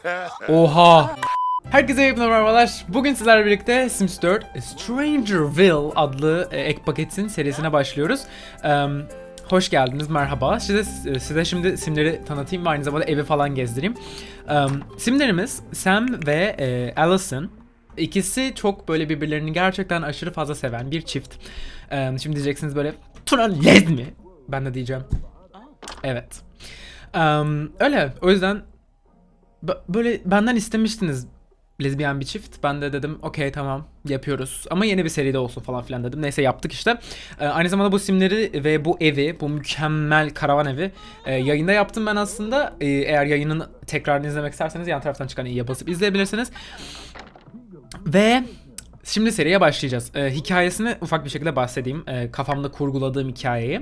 Oha. Herkese merhabalar. Bugün sizlerle birlikte Sims 4 Strangerville adlı ek paketin serisine başlıyoruz. Hoş geldiniz, merhaba. Size şimdi simleri tanıtayım ve aynı zamanda evi falan gezdireyim. Simlerimiz Sam ve Allison. İkisi çok böyle birbirlerini gerçekten aşırı fazla seven bir çift. Şimdi diyeceksiniz böyle, Tuna lez mi? Ben de diyeceğim. Evet. Öyle, o yüzden böyle benden istemiştiniz lezbiyen bir çift. Ben de dedim okey tamam yapıyoruz ama yeni bir seride olsun falan filan dedim. Neyse yaptık işte. Aynı zamanda bu simleri ve bu evi, bu mükemmel karavan evi yayında yaptım ben aslında. Eğer yayının tekrarını izlemek isterseniz yan taraftan çıkan i'ye basıp izleyebilirsiniz. Ve şimdi seriye başlayacağız. Hikayesini ufak bir şekilde bahsedeyim. Kafamda kurguladığım hikayeyi.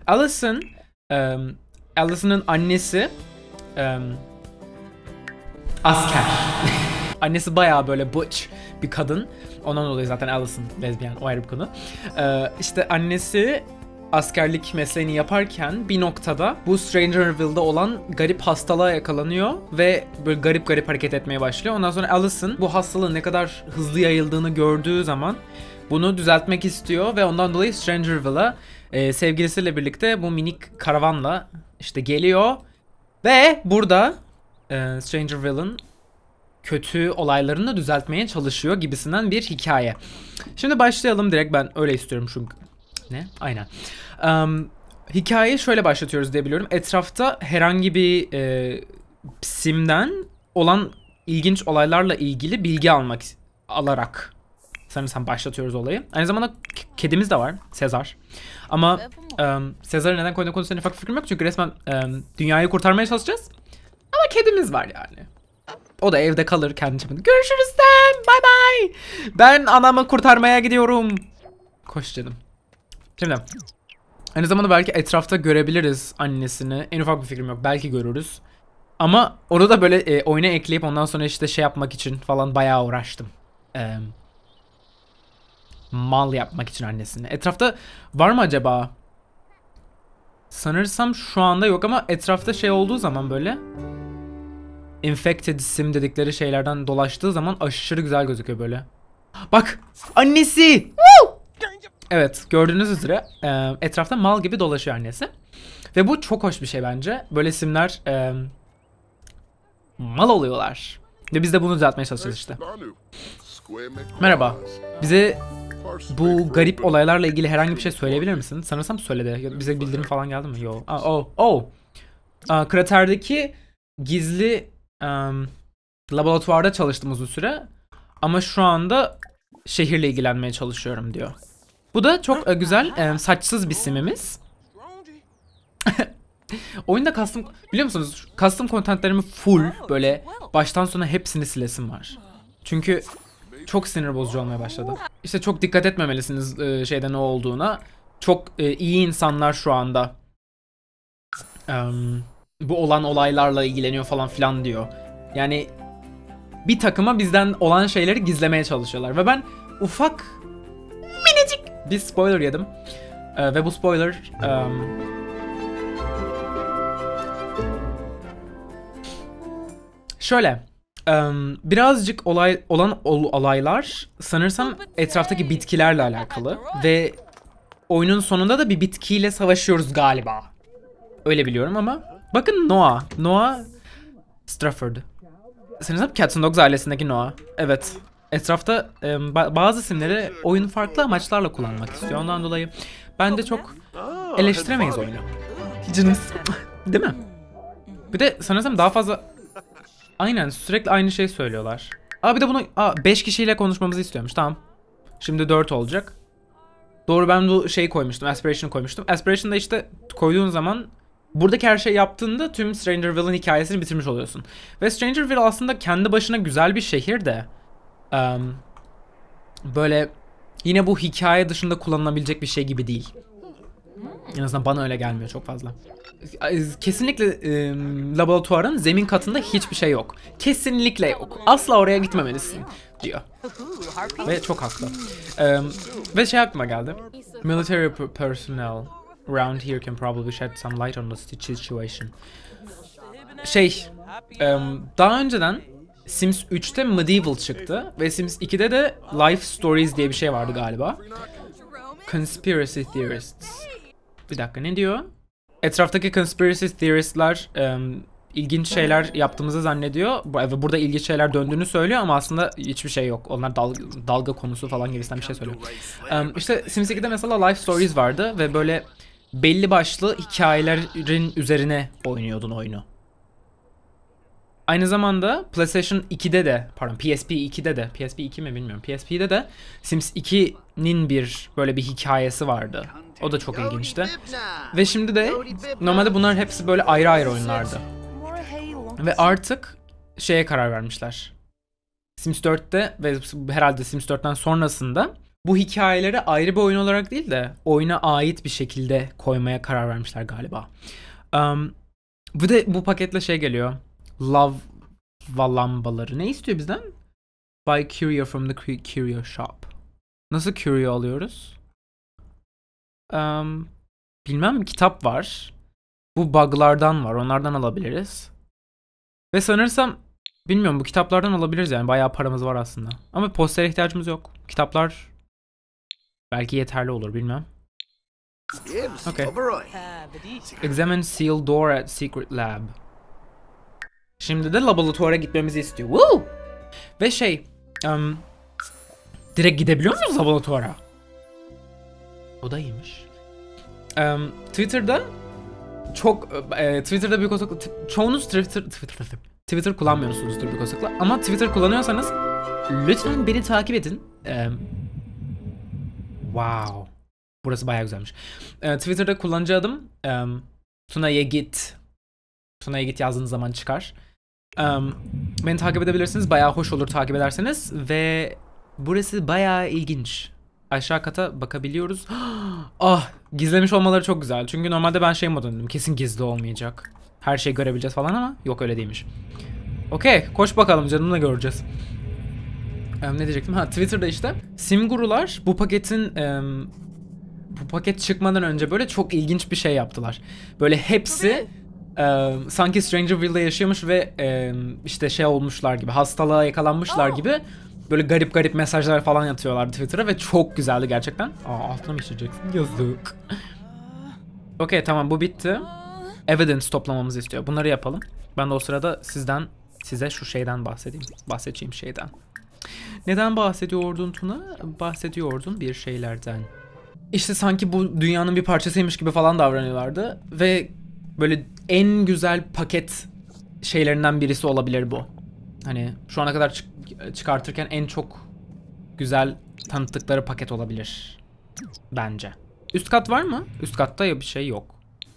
Allison'ın annesi asker. Annesi bayağı böyle butch bir kadın. Ondan dolayı zaten Allison lezbiyen, o ayrı bir konu. İşte annesi askerlik mesleğini yaparken bir noktada bu Strangerville'da olan garip hastalığa yakalanıyor ve böyle garip garip hareket etmeye başlıyor. Ondan sonra Allison bu hastalığın ne kadar hızlı yayıldığını gördüğü zaman bunu düzeltmek istiyor ve ondan dolayı Strangerville'a sevgilisiyle birlikte bu minik karavanla işte geliyor ve burada Strangerville'ın kötü olaylarını da düzeltmeye çalışıyor gibisinden bir hikaye. Şimdi başlayalım direkt, ben öyle istiyorum çünkü. Ne? Aynen. Hikayeyi şöyle başlatıyoruz diye biliyorum. Etrafta herhangi bir simden olan ilginç olaylarla ilgili bilgi alarak sanırsam başlatıyoruz olayı. Aynı zamanda kedimiz de var, Sezar. Ama Sezar'ı neden koyduğum konusunda ufak fikrim yok çünkü resmen dünyayı kurtarmaya çalışacağız. Ama kedimiz var yani. O da evde kalır kendi çapında. Görüşürüz Sam. Bye bye. Ben anamı kurtarmaya gidiyorum. Koş canım. Şimdi aynı zamanda belki etrafta görebiliriz annesini. En ufak bir fikrim yok. Belki görürüz. Ama onu da böyle oyuna ekleyip ondan sonra işte şey yapmak için falan bayağı uğraştım. Mal yapmak için annesini. Etrafta var mı acaba? Sanırsam şu anda yok ama etrafta şey olduğu zaman böyle infected sim dedikleri şeylerden dolaştığı zaman aşırı güzel gözüküyor böyle. Bak! Annesi! Evet, gördüğünüz üzere etrafta mal gibi dolaşıyor annesi. Ve bu çok hoş bir şey bence. Böyle simler mal oluyorlar. Ve biz de bunu düzeltmeye çalışacağız işte. Merhaba. Bize bu garip olaylarla ilgili herhangi bir şey söyleyebilir misin? Sanırsam söyledi. Bize bildirim falan geldi mi? Yo. Kraterdeki gizli laboratuvarda çalıştım uzun süre. Ama şu anda şehirle ilgilenmeye çalışıyorum diyor. Bu da çok güzel, saçsız bir simimiz. Oyunda custom, biliyor musunuz? Custom contentlerimi full böyle baştan sona hepsini silesim var. Çünkü çok sinir bozucu olmaya başladı. İşte çok dikkat etmemelisiniz şeyde ne olduğuna. Çok iyi insanlar şu anda bu olan olaylarla ilgileniyor falan filan diyor. Yani bir takıma bizden olan şeyleri gizlemeye çalışıyorlar. Ve ben ufak minicik bir spoiler yedim. Ve bu spoiler şöyle birazcık olaylar sanırsam etraftaki bitkilerle alakalı. Ve oyunun sonunda da bir bitkiyle savaşıyoruz galiba. Öyle biliyorum ama bakın Noah Strafford. Sanırsam Cats and Dogs ailesindeki Noah. Evet. Etrafta bazı simleri oyun farklı amaçlarla kullanmak istiyor. Ondan dolayı ben de çok eleştiremeyiz oyunu. Canımız. Değil mi? Bir de sanırsam daha fazla aynen sürekli aynı şeyi söylüyorlar. Bir de bunu 5 kişiyle konuşmamızı istiyormuş. Tamam. Şimdi 4 olacak. Doğru, ben bu şeyi koymuştum. Aspiration'ı koymuştum. Aspiration'da işte koyduğun zaman buradaki her şeyi yaptığında tüm Strangerville'ın hikayesini bitirmiş oluyorsun. Ve Strangerville aslında kendi başına güzel bir şehir de böyle yine bu hikaye dışında kullanılabilecek bir şey gibi değil. En azından bana öyle gelmiyor çok fazla. Kesinlikle laboratuvarın zemin katında hiçbir şey yok. Kesinlikle yok. Asla oraya gitmemelisin diyor. Ve çok haklı. Ve şey aklıma geldi. Military personnel around here can probably shed some light on the situation. daha önceden Sims 3'te Medieval çıktı ve Sims 2'de de Life Stories diye bir şey vardı galiba. Conspiracy Theorists. Bir dakika, ne diyor? Etraftaki Conspiracy Theorist'lar ilginç şeyler yaptığımızı zannediyor ve burada ilginç şeyler döndüğünü söylüyor ama aslında hiçbir şey yok. Onlar dalga konusu falan gibisinden bir şey söylüyor. İşte Sims 2'de mesela Life Stories vardı ve böyle belli başlı hikayelerin üzerine oynuyordun oyunu. Aynı zamanda PlayStation 2'de de, pardon PSP 2'de de, PSP 2 mi bilmiyorum, PSP'de de Sims 2'nin böyle bir hikayesi vardı. O da çok ilginçti. Ve şimdi de normalde bunlar hepsi böyle ayrı ayrı oyunlardı. Ve artık şeye karar vermişler. Sims 4'te ve herhalde Sims 4'ten sonrasında bu hikayeleri ayrı bir oyun olarak değil de oyuna ait bir şekilde koymaya karar vermişler galiba. Bu da bu paketle şey geliyor. Lava lambaları. Ne istiyor bizden? Buy curio from the curio shop. Nasıl curio alıyoruz? Bilmem, kitap var. Bu buglardan var. Onlardan alabiliriz. Ve sanırsam bilmiyorum, bu kitaplardan alabiliriz yani. Bayağı paramız var aslında. Ama postere ihtiyacımız yok. Kitaplar belki yeterli olur, bilmem. Okay. Examine sealed door at secret lab. Şimdi de laboratuvara gitmemizi istiyor. Woo! Ve direkt gidebiliyor muyuz laboratuvara? O da iyiymiş. Twitter'da Twitter'da büyük olasılıkla çoğunuz Twitter kullanmıyorsunuzdur büyük olasılıkla, ama Twitter kullanıyorsanız lütfen beni takip edin. Wow. Burası bayağı güzelmiş. Twitter'da kullanıcı adım Tuna'ya git. Tuna'ya git yazdığınız zaman çıkar. Beni takip edebilirsiniz. Bayağı hoş olur takip ederseniz. Ve burası bayağı ilginç. Aşağı kata bakabiliyoruz. Ah, gizlemiş olmaları çok güzel. Çünkü normalde ben modundaydım. Kesin gizli olmayacak. Her şeyi görebileceğiz falan ama yok, öyle değilmiş. Okey, koş bakalım, canımla göreceğiz. Ne diyecektim? Twitter'da işte Simgurular bu paket çıkmadan önce böyle çok ilginç bir şey yaptılar. Böyle hepsi sanki Strangerville'da yaşıyormuş ve işte olmuşlar gibi, hastalığa yakalanmışlar gibi böyle garip garip mesajlar falan yatıyorlar Twitter'a ve çok güzeldi gerçekten. Altına mı işleyeceksin? Yazık. Okey, tamam, bu bitti. Evidence toplamamızı istiyor. Bunları yapalım. Ben de o sırada size şu şeyden bahsedeceğim şeyden. Neden bahsediyordun Tuna? Bahsediyordun bir şeylerden. İşte sanki bu dünyanın bir parçasıymış gibi falan davranıyorlardı ve böyle en güzel paket şeylerinden birisi olabilir bu. Hani şu ana kadar çıkartırken en çok güzel tanıttıkları paket olabilir bence. Üst kat var mı? Üst katta ya bir şey yok.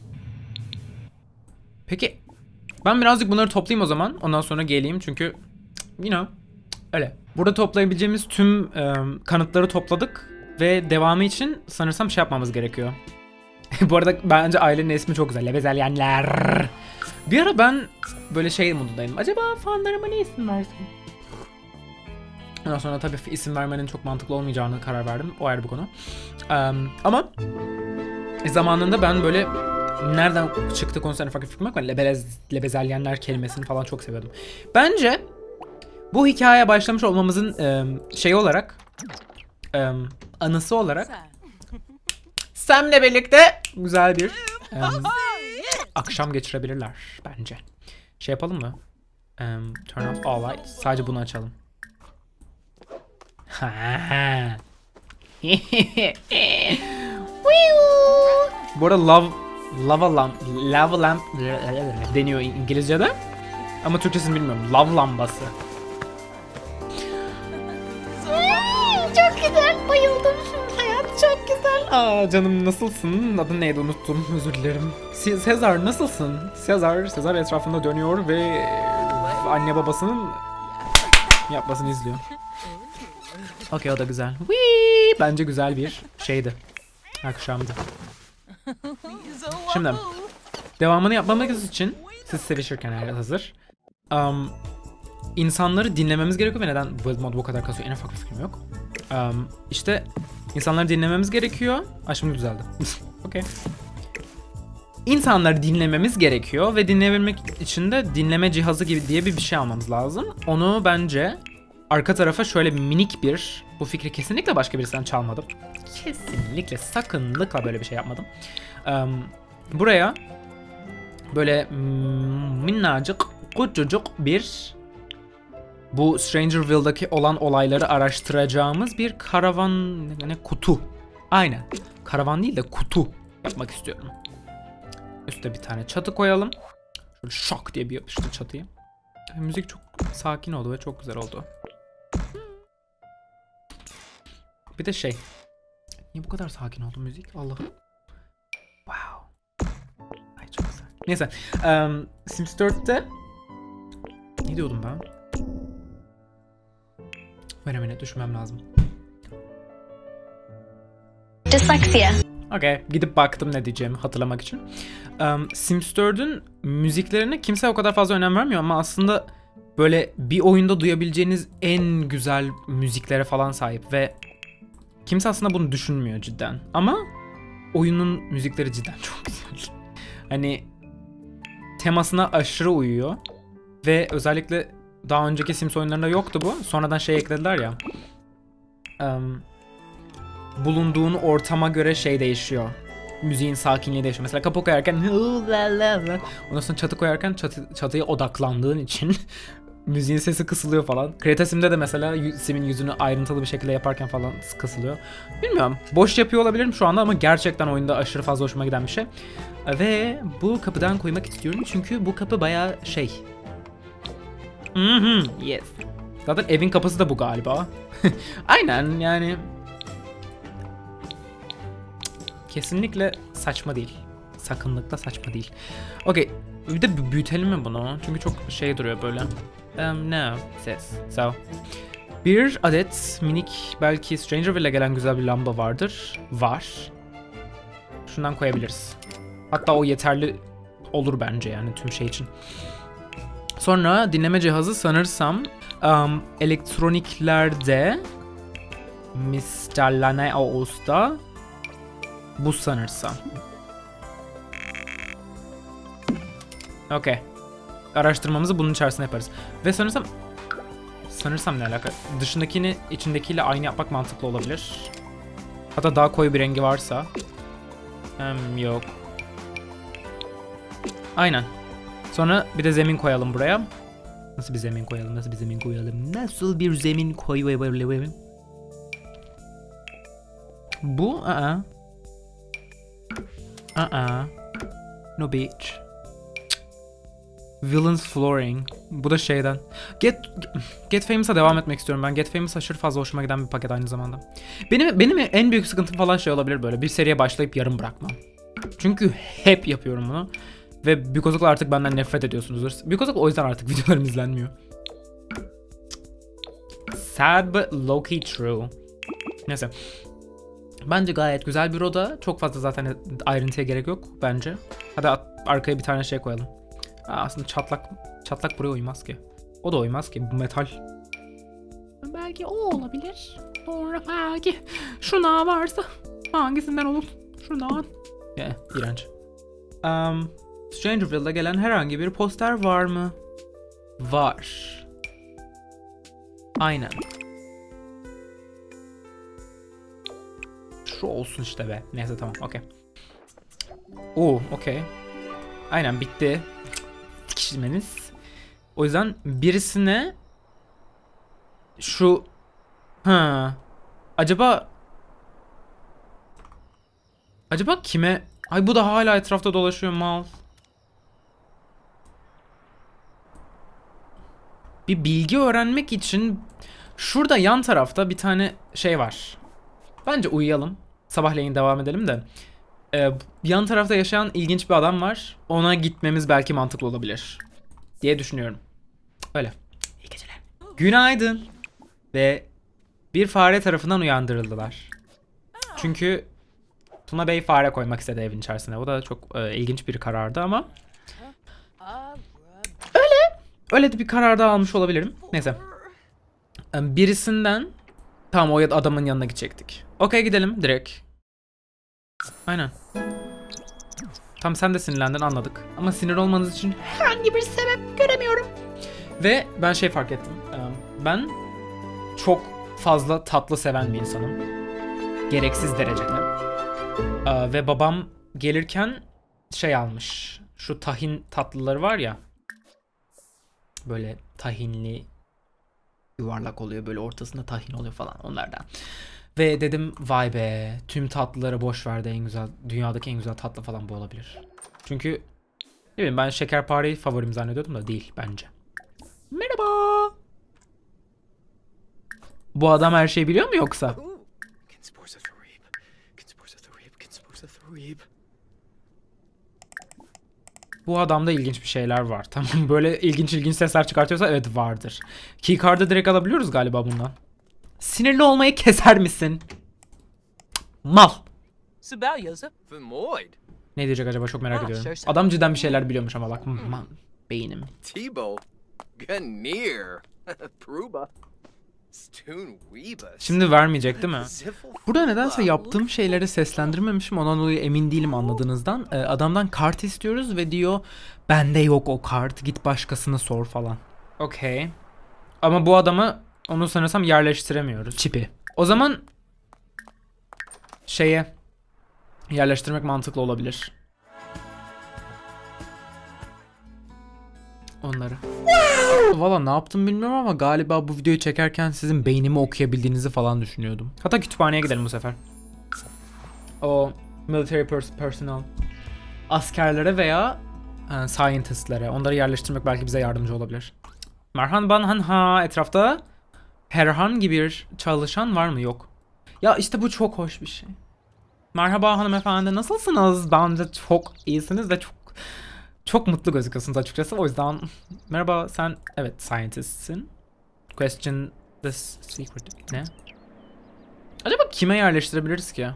Peki ben birazcık bunları toplayayım o zaman. Ondan sonra geleyim çünkü öyle. Burada toplayabileceğimiz tüm kanıtları topladık ve devamı için sanırsam yapmamız gerekiyor. Bu arada bence ailenin ismi çok güzel. Lebezelyenler. Bir ara ben böyle modundaydım. Acaba fanlarıma ne isim versin? Ondan sonra tabii isim vermenin çok mantıklı olmayacağını karar verdim. O ayrı bir konu. Ama zamanında ben böyle nereden çıktı konusunda farklı fikrim yok. Lebezelyenler kelimesini falan çok seviyordum. Bence bu hikayeye başlamış olmamızın olarak anısı olarak Sam'le birlikte güzel bir akşam geçirebilirler bence. Yapalım mı? Turn off all lights. Sadece bunu açalım. Bu arada lava lamp deniyor İngilizce'de. Ama Türkçesini bilmiyorum. Lav lambası. Çok güzel, bayıldım. Hayat çok güzel. Canım nasılsın? Adın neydi, unuttum, özür dilerim. Sezar nasılsın? Sezar etrafında dönüyor ve anne babasının yapmasını izliyor. Okey, o da güzel. Bence güzel bir şeydi. Akşamdı. Şimdi devamını yapmamız için siz sevişirken eğer hazır. İnsanları dinlememiz gerekiyor ve neden build mod bu kadar kasıyor en ufak bir fikrim yok. İşte insanları dinlememiz gerekiyor. Şimdi düzeldi. Okey. insanları dinlememiz gerekiyor ve dinleyebilmek için de dinleme cihazı gibi diye bir şey almamız lazım. Onu bence arka tarafa şöyle minik bir, bu fikri kesinlikle başka birisinden çalmadım. Kesinlikle sakınlıkla böyle bir şey yapmadım. Buraya böyle minnacık, küçücük bir, bu Strangerville'daki olan olayları araştıracağımız bir karavan, kutu. Aynen. Karavan değil de kutu yapmak istiyorum. Üste bir tane çatı koyalım. Şöyle şok diye bir yapıştı çatıyı. Müzik çok sakin oldu ve çok güzel oldu. Bir de şey. Niye bu kadar sakin oldu müzik? Allah'ım. Wow. Ay çok güzel. Neyse. Sims 4'te ne diyordum ben? Önemli, düşünmem lazım. Dyslexia. Okay, gidip baktım ne diyeceğimi hatırlamak için. Sims 4'ün müziklerine kimse o kadar fazla önem vermiyor ama aslında böyle bir oyunda duyabileceğiniz en güzel müziklere falan sahip ve kimse aslında bunu düşünmüyor cidden. Ama oyunun müzikleri cidden çok güzel. Hani temasına aşırı uyuyor ve özellikle daha önceki Sims oyunlarında yoktu bu. Sonradan şey eklediler ya. Bulunduğun ortama göre şey değişiyor. Müziğin sakinliği değişiyor. Mesela kapı koyarken ondan sonra çatı koyarken çatıya odaklandığın için müziğin sesi kısılıyor falan. Create Sim'de de mesela Sim'in yüzünü ayrıntılı bir şekilde yaparken falan kısılıyor. Bilmiyorum. Boş yapıyor olabilirim şu anda ama gerçekten oyunda aşırı fazla hoşuma giden bir şey. Ve bu kapıdan koymak istiyorum çünkü bu kapı bayağı şey. Yes. Zaten evin kapısı da bu galiba. Aynen yani. Kesinlikle saçma değil. Sakınlıkla saçma değil. Okey. Bir de büyütelim mi bunu? Çünkü çok şey duruyor böyle. No. Ses. So. Bir adet minik belki Strangerville'e gelen güzel bir lamba vardır. Var. Şundan koyabiliriz. Hatta o yeterli olur bence yani tüm şey için. Sonra dinleme cihazı sanırsam elektroniklerde Mr. Lanaos'ta bu sanırsam. Okey. Araştırmamızı bunun içerisinde yaparız. Ve sanırsam ne alaka? Dışındakini içindekiyle aynı yapmak mantıklı olabilir. Hatta daha koyu bir rengi varsa. Yok. Aynen. Sonra bir de zemin koyalım buraya. Nasıl bir zemin koyalım? Nasıl bir zemin koyalım? Nasıl bir zemin koyalım? Bu no beach. Villains Flooring. Bu da şeyden. Get Famous'a devam etmek istiyorum ben. Get Famous aşırı fazla hoşuma giden bir paket aynı zamanda. Benim en büyük sıkıntım falan şey olabilir böyle. Bir seriye başlayıp yarım bırakmam. Çünkü hep yapıyorum bunu. Ve Bükozuk'la artık benden nefret ediyorsunuzdur. Bükozuk o yüzden artık videolarım izlenmiyor. Sad but low-key true. Neyse. Bence gayet güzel bir oda. Çok fazla zaten ayrıntıya gerek yok bence. Hadi arkaya bir tane şey koyalım. Aslında çatlak buraya uymaz ki. O da uymaz ki. Bu metal. Belki o olabilir. Sonra belki şuna varsa hangisinden olur? Şundan. İğrenç. Strangerville'da gelen herhangi bir poster var mı? Var. Aynen. Şu olsun işte be. Neyse tamam. Okey. Okey. Aynen bitti. Dikişmeniz. O yüzden birisine şu acaba kime? Ay bu da hala etrafta dolaşıyor mal. Bir bilgi öğrenmek için şurada yan tarafta bir tane şey var. Bence uyuyalım. Sabahleyin devam edelim de. Yan tarafta yaşayan ilginç bir adam var. Ona gitmemiz belki mantıklı olabilir diye düşünüyorum. Öyle. İyi geceler. Günaydın. Ve bir fare tarafından uyandırıldılar. Çünkü Tuna Bey fare koymak istedi evin içerisine. O da çok ilginç bir karardı ama öyle de bir karar da almış olabilirim. Neyse. Birisinden tamam o adamın yanına gidecektik. Okey gidelim direkt. Aynen. Tam sen de sinirlendin, anladık. Ama sinir olmanız için herhangi bir sebep göremiyorum. Ve ben şey fark ettim. Ben çok fazla tatlı seven bir insanım. Gereksiz derecede. Ve babam gelirken şey almış. Şu tahin tatlıları var ya. Böyle tahinli yuvarlak oluyor. Böyle ortasında tahin oluyor falan, onlardan. Ve dedim vay be, tüm tatlıları boş verdi, en güzel, dünyadaki en güzel tatlı falan bu olabilir. Çünkü ne bileyim, ben şekerpareyi favorim zannediyordum da değil bence. Merhaba. Bu adam her şeyi biliyor mu yoksa? Bu adamda ilginç bir şeyler var. Tamam, böyle ilginç sesler çıkartıyorsa evet vardır. Keycard'ı direkt alabiliyoruz galiba bundan. Sinirli olmayı keser misin? Mal. Ne diyecek acaba, çok merak ediyorum. Adam cidden bir şeyler biliyormuş ama bak. Beynim. Şimdi vermeyecek değil mi? Burada nedense yaptığım şeyleri seslendirmemişim. Ondan dolayı emin değilim anladığınızdan. Adamdan kart istiyoruz ve diyor bende yok o kart. Git başkasına sor falan. Okey. Ama bu adamı, onu sanırsam yerleştiremiyoruz. Çipi. O zaman şeye yerleştirmek mantıklı olabilir. Onları. Valla ne yaptım bilmiyorum ama galiba bu videoyu çekerken sizin beynimi okuyabildiğinizi falan düşünüyordum. Hatta kütüphaneye gidelim bu sefer. O military personnel. Askerlere veya scientistlere. Onları yerleştirmek belki bize yardımcı olabilir. Merhaba, etrafta herhangi bir çalışan var mı? Yok. Ya işte bu çok hoş bir şey. Merhaba hanımefendi, nasılsınız? Bence çok iyisiniz ve çok mutlu gözüküyorsunuz açıkçası. O yüzden merhaba, sen evet scientistsin. Question the secret. Ne? Acaba kime yerleştirebiliriz ki?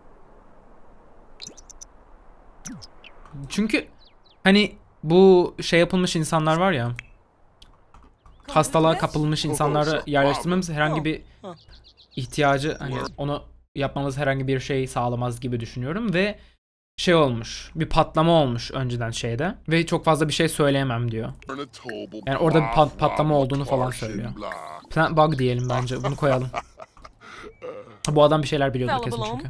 Çünkü hani bu şey yapılmış insanlar var ya. Hastalığa kapılmış insanları yerleştirmemiz herhangi bir ihtiyacı, hani onu yapmamız herhangi bir şey sağlamaz gibi düşünüyorum ve şey olmuş, bir patlama olmuş önceden şeyde ve çok fazla bir şey söyleyemem diyor. Yani orada bir patlama olduğunu falan söylüyor. Plant bug diyelim bence, bunu koyalım. Bu adam bir şeyler biliyordur kesin çünkü.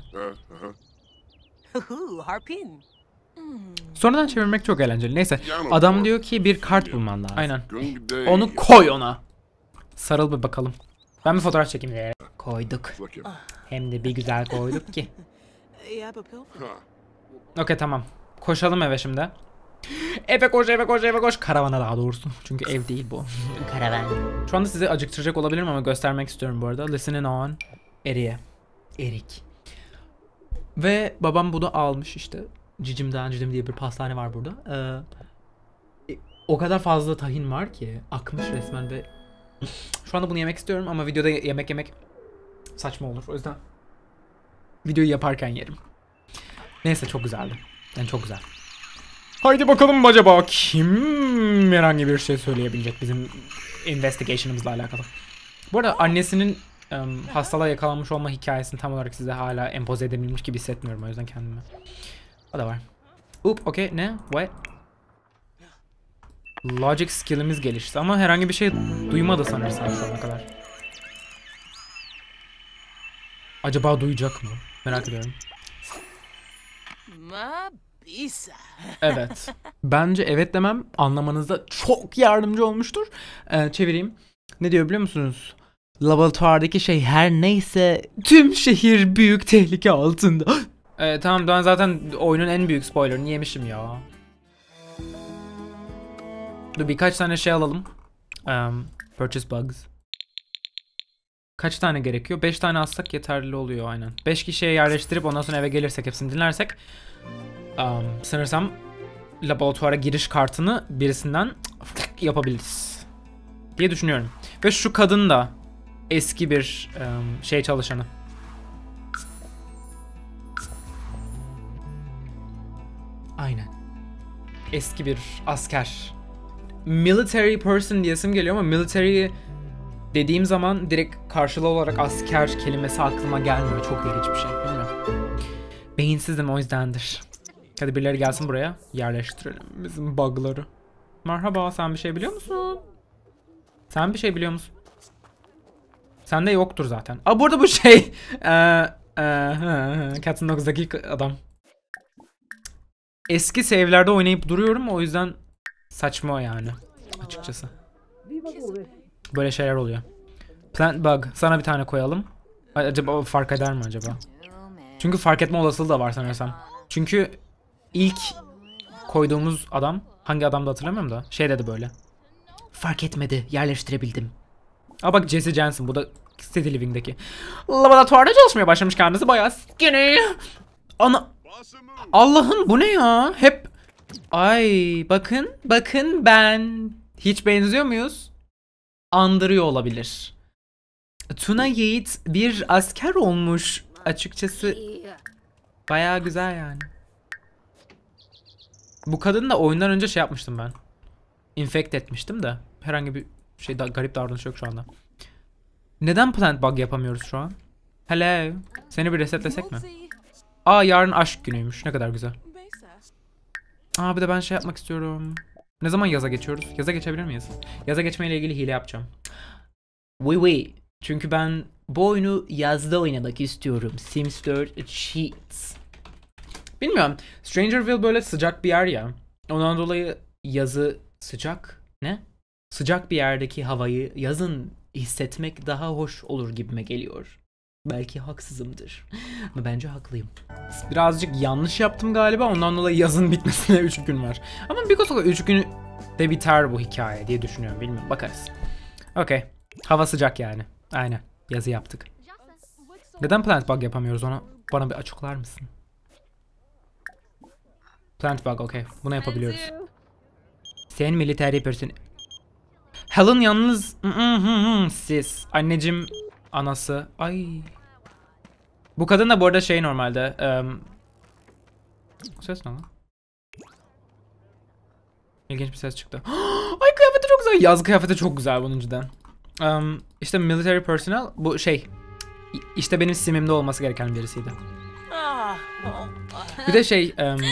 Sonradan çevirmek çok eğlenceli. Neyse, adam diyor ki bir kart bulman lazım. Aynen. Onu koy ona. Sarıl bir bakalım. Ben bir fotoğraf çekeyim diye. Koyduk. Hem de bir güzel koyduk ki. Okey, tamam. Koşalım eve şimdi. Eve koş. Karavana daha doğrusu. Çünkü ev değil bu. Karavan. Şu anda sizi acıktıracak olabilirim ama göstermek istiyorum bu arada. Listening on. Erik. Ve babam bunu almış işte. Cicim diye bir pastane var burada. O kadar fazla tahin var ki akmış resmen ve şu anda bunu yemek istiyorum ama videoda yemek saçma olur. O yüzden videoyu yaparken yerim. Neyse, çok güzeldi. Yani çok güzel. Haydi bakalım, acaba kim herhangi bir şey söyleyebilecek bizim investigation'ımızla alakalı. Bu arada annesinin hastalığa yakalanmış olma hikayesini tam olarak size hala empoze edebilmiş gibi hissetmiyorum, o yüzden kendimi. O da var. Okay, ne? What? Logic skill'imiz gelişti ama herhangi bir şey duymadı sanırsam şu ana kadar. Acaba duyacak mı? Merak ediyorum. Evet. Bence evet demem anlamanızda çok yardımcı olmuştur. Çevireyim. Ne diyor biliyor musunuz? Laboratuvardaki şey her neyse tüm şehir büyük tehlike altında. Tamam, ben zaten oyunun en büyük spoilerını yemişim ya. Dur, birkaç tane şey alalım. Purchase bugs. Kaç tane gerekiyor? 5 tane alsak yeterli oluyor aynen. 5 kişiye yerleştirip ondan sonra eve gelirsek hepsini dinlersek sanırsam laboratuvara giriş kartını birisinden yapabiliriz diye düşünüyorum. Ve şu kadın da eski bir şey çalışanı. Aynen. Eski bir asker. Military person diyesim geliyor ama military dediğim zaman direkt karşılığı olarak asker kelimesi aklıma gelmiyor. Çok ilginç bir şey. Bilmiyorum. Beyinsizim, o yüzdendir. Hadi birileri gelsin buraya. Yerleştirelim bizim bug'ları. Merhaba, sen bir şey biliyor musun? Sen bir şey biliyor musun? Sende yoktur zaten. Aa, bu arada bu şey. Cats and Dogs'daki adam. Eski save'lerde oynayıp duruyorum, o yüzden saçma yani. Açıkçası. Böyle şeyler oluyor. Plant bug. Sana bir tane koyalım. Acaba fark eder mi acaba? Çünkü fark etme olasılığı da var sanırsam. Çünkü ilk koyduğumuz adam, hangi adamdı hatırlamıyorum da, şey dedi böyle. Fark etmedi, yerleştirebildim. Aa bak, Jesse Jensen, bu da City Living'deki. Laboratuvarda çalışmaya başlamış kendisi, bayağı skinny. Ana... Allah'ım, bu ne ya? Hep... Ay bakın ben. Hiç benziyor muyuz? Andırıyor olabilir. Tuna Yiğit bir asker olmuş. Açıkçası bayağı güzel yani. Bu kadını da oyundan önce şey yapmıştım ben. Infect etmiştim de. Herhangi bir şey, garip davranış yok şu anda. Neden plant bug yapamıyoruz şu an? Hello. Seni bir resetlesek mi? Aa, yarın aşk günüymüş. Ne kadar güzel. Aa, bir de ben şey yapmak istiyorum. Ne zaman yaza geçiyoruz? Yaza geçebilir miyiz? Yaza geçmeyle ilgili hile yapacağım. Oui. Çünkü ben bu oyunu yazda oynamak istiyorum. Sims 4 Cheats. Bilmiyorum. Strangerville böyle sıcak bir yer ya. Ondan dolayı yazı sıcak. Ne? Sıcak bir yerdeki havayı yazın hissetmek daha hoş olur gibime geliyor. Belki haksızımdır. Ama bence haklıyım. Birazcık yanlış yaptım galiba. Ondan dolayı yazın bitmesine 3 gün var. Ama bir kosa 3 günü de biter bu hikaye diye düşünüyorum. Bilmiyorum. Bakarız. Okey. Hava sıcak yani. Aynen. Yazı yaptık. Neden plant bug yapamıyoruz onu? Bana bir açıklar mısın? Plant bug, okey. Bunu yapabiliyoruz. Sen military person. Helen yalnız... Siz. Anneciğim, anası. Ay. Bu kadın da bu arada şey normalde. Ses ne lan? İlginç bir ses çıktı. Ay, kıyafeti çok güzel. Yaz kıyafeti çok güzel bunun cidden. İşte military personnel. Bu şey. İşte benim simimde olması gereken birisiydi. Bir de şey.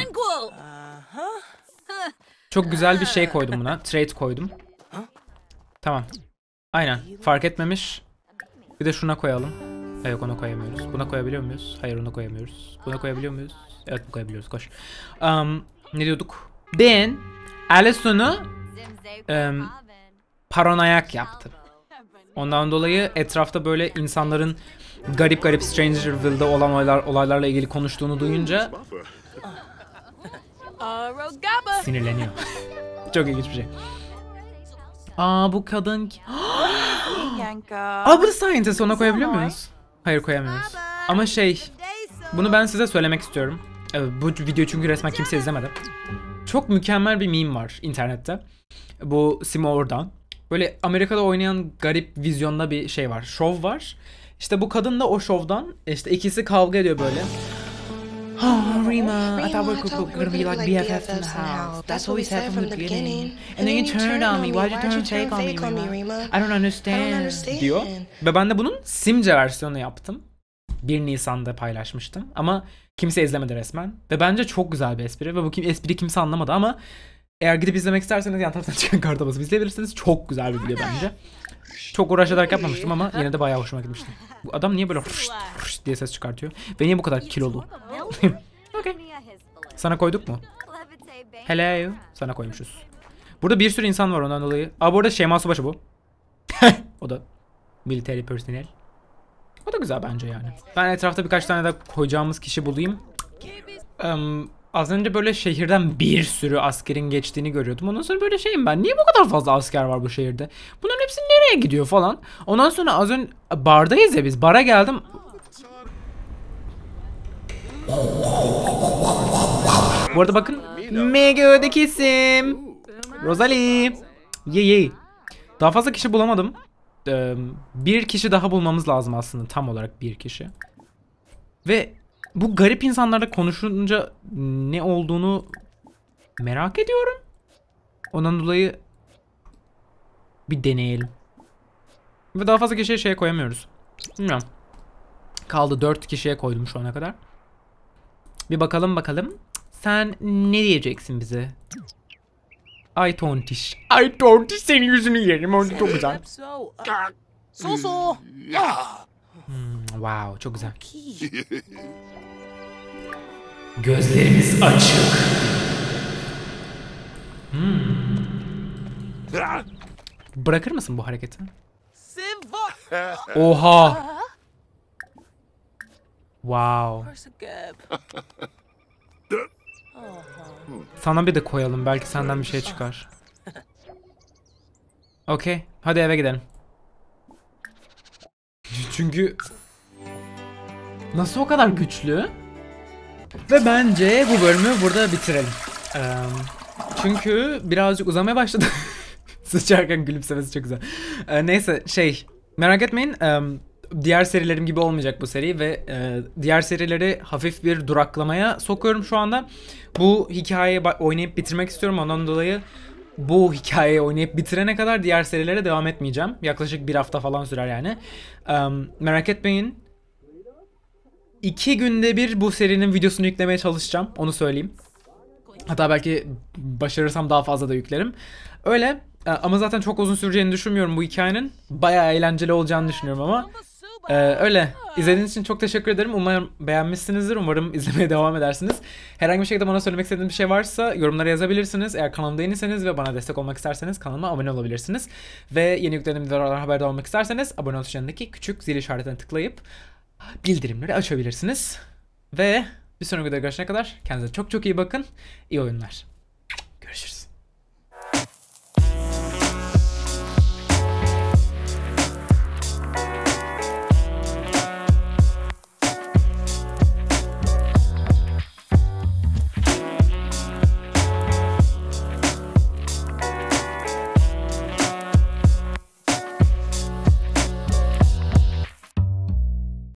Çok güzel bir şey koydum buna. Trait koydum. Tamam. Aynen. Fark etmemiş. Bir de şuna koyalım. Yok, onu koyamıyoruz. Buna koyabiliyor muyuz? Hayır, onu koyamıyoruz. Buna koyabiliyor muyuz? Evet, bu koyabiliyoruz. Koş. Ne diyorduk? Ben Alison'u paranoyak yaptım. Ondan dolayı etrafta böyle insanların garip Strangerville'de olan olaylarla ilgili konuştuğunu duyunca sinirleniyor. Çok ilginç bir şey. Aa, bu kadın... Aa, bu da scientist, ona koyabiliyor muyuz? Hayır, koyamıyoruz. Ama şey, bunu ben size söylemek istiyorum. Bu video çünkü resmen kimse izlemedi. Çok mükemmel bir meme var internette. Bu Simo oradan. Böyle Amerika'da oynayan garip vizyonda bir şey var. Şov var. İşte bu kadın da o şovdan, işte ikisi kavga ediyor böyle. Oh, Rima, I thought we were gonna be like BFFs in the house. That's what we said from the beginning. And then you turned on me. Why'd you turn fake on me, Rima? I don't understand. Diyor. Ve ben de bunun Simce versiyonu yaptım. 1 Nisan'da paylaşmıştım. Ama kimse izlemedi resmen. Ve bence çok güzel bir espri. Ve bu espri kimse anlamadı ama eğer gidip izlemek isterseniz yan taraftan çıkan karta basıp izleyebilirsiniz. Çok güzel bir video bence. Çok uğraşarak yapmamıştım ama yine de bayağı hoşuma gitmişti. Bu adam niye böyle diye ses çıkartıyor? Ve niye bu kadar kilolu? Okay. Sana koyduk mu? Hello. Sana koymuşuz. Burada bir sürü insan var ondan dolayı. Aa, bu arada Şeyma Subaşı bu. O da military personnel. O da güzel bence yani. Ben etrafta birkaç tane daha koyacağımız kişi bulayım. Az önce böyle şehirden bir sürü askerin geçtiğini görüyordum. Ondan sonra böyle şeyim ben. Niye bu kadar fazla asker var bu şehirde? Bunların hepsi nereye gidiyor falan. Ondan sonra az önce bardayız ya biz. Bara geldim. Bu arada bakın. Mego'daki isim. Rosalie. Ye. Daha fazla kişi bulamadım. Bir kişi daha bulmamız lazım aslında. Tam olarak bir kişi. Ve bu garip insanlarla konuşunca ne olduğunu merak ediyorum. Ondan dolayı bir deneyelim. Ve daha fazla kişiye şey koyamıyoruz. Bilmiyorum. Kaldı 4 kişiye koydum şu ana kadar. Bir bakalım. Sen ne diyeceksin bize? Ay tontiş. Ay tontiş, senin yüzünü yerim. Orada çok güzel. Wow, çok güzel. Gözlerimiz açık. Bırakır mısın bu hareketi? Oha. Wow. Sana bir de koyalım. Belki senden bir şey çıkar. Okey. Hadi eve gidelim. Çünkü nasıl o kadar güçlü? Ve bence bu bölümü burada bitirelim. Çünkü birazcık uzamaya başladı. Sıçarken gülümsemesi çok güzel. Neyse merak etmeyin. Diğer serilerim gibi olmayacak bu seri ve diğer serileri hafif bir duraklamaya sokuyorum şu anda. Bu hikayeyi oynayıp bitirmek istiyorum. Ondan dolayı bu hikayeyi oynayıp bitirene kadar diğer serilere devam etmeyeceğim. Yaklaşık bir hafta falan sürer yani. Merak etmeyin. 2 günde bir bu serinin videosunu yüklemeye çalışacağım. Onu söyleyeyim. Hatta belki başarırsam daha fazla da yüklerim. Öyle. Ama zaten çok uzun süreceğini düşünmüyorum bu hikayenin. Bayağı eğlenceli olacağını düşünüyorum ama. Öyle. İzlediğiniz için çok teşekkür ederim. Umarım beğenmişsinizdir. Umarım izlemeye devam edersiniz. Herhangi bir şekilde bana söylemek istediğiniz bir şey varsa yorumlara yazabilirsiniz. Eğer kanalımda yeniseniz ve bana destek olmak isterseniz kanalıma abone olabilirsiniz. Ve yeni yüklediğim videolardan haberdar olmak isterseniz abone ol tuşundaki küçük zil işaretine tıklayıp bildirimleri açabilirsiniz. Ve bir sonraki videoda görüşene kadar kendinize çok çok iyi bakın. İyi oyunlar.